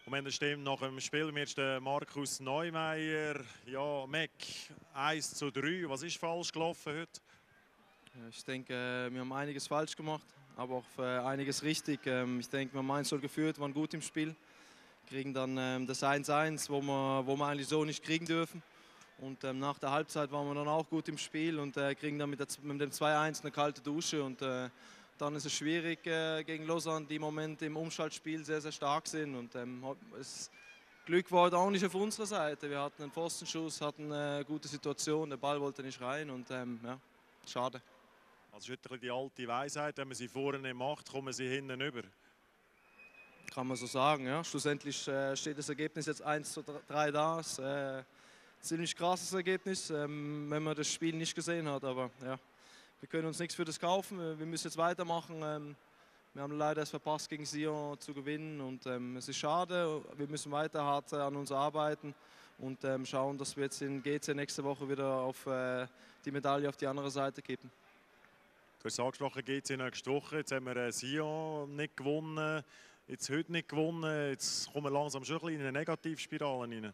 Und wenn das stimmt, nach dem Spiel mit Markus Neumeier, ja, Mac 1:3. Was ist falsch gelaufen heute? Ich denke, wir haben einiges falsch gemacht, aber auch einiges richtig. Ich denke, wir haben 1:0 geführt, waren gut im Spiel, kriegen dann das 1:1, wo wir eigentlich so nicht kriegen dürfen. Und nach der Halbzeit waren wir dann auch gut im Spiel und kriegen dann mit dem 2:1 eine kalte Dusche. Und dann ist es schwierig gegen Lausanne, die im Moment im Umschaltspiel sehr, sehr stark sind. Und das Glück war heute auch nicht auf unserer Seite. Wir hatten einen Pfostenschuss, hatten eine gute Situation, der Ball wollte nicht rein und ja, schade. Also ist heute die alte Weisheit, wenn man sie vorne nicht macht, kommen sie hinten über. Kann man so sagen, ja. Schlussendlich steht das Ergebnis jetzt 1:3 da. Das ist ein ziemlich krasses Ergebnis, wenn man das Spiel nicht gesehen hat. Aber ja, wir können uns nichts für das kaufen. Wir müssen jetzt weitermachen. Wir haben leider es verpasst, gegen Sion zu gewinnen. Und es ist schade. Wir müssen weiter hart an uns arbeiten und schauen, dass wir jetzt in GC nächste Woche wieder auf die Medaille auf die andere Seite kippen. Du hast angesprochen, GC nächste Woche. Jetzt haben wir Sion nicht gewonnen, jetzt heute nicht gewonnen. Jetzt kommen wir langsam schon ein bisschen in eine Negativspirale rein.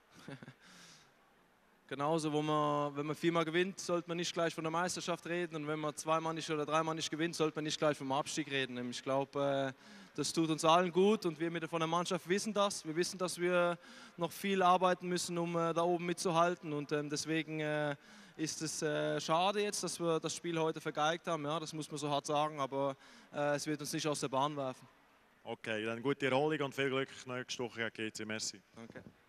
Genauso, wenn man 4-mal gewinnt, sollte man nicht gleich von der Meisterschaft reden. Und wenn man 2-mal nicht oder 3-mal nicht gewinnt, sollte man nicht gleich vom Abstieg reden. Ich glaube, das tut uns allen gut und wir von der Mannschaft wissen das. Wir wissen, dass wir noch viel arbeiten müssen, um da oben mitzuhalten. Und deswegen ist es schade jetzt, dass wir das Spiel heute vergeigt haben. Ja, das muss man so hart sagen, aber es wird uns nicht aus der Bahn werfen. Okay, dann gute Erholung und viel Glück nächste Woche gegen GC. Merci. Danke.